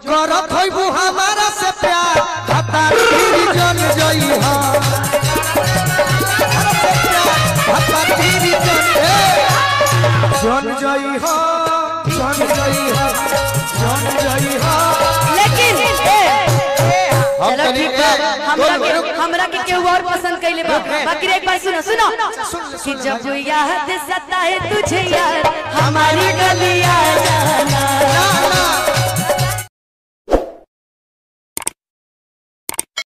करत होइबू हमारा से प्यार हतार फिर जन जई हो हतार फिर जन जई हो जन जई हो जन जई हो। लेकिन चलो ठीक है हमरा के केहू और पसंद कैले बा बाकी एक बार सुनो सुनो कि जब याद सताए तुझे यार हमारी गलियां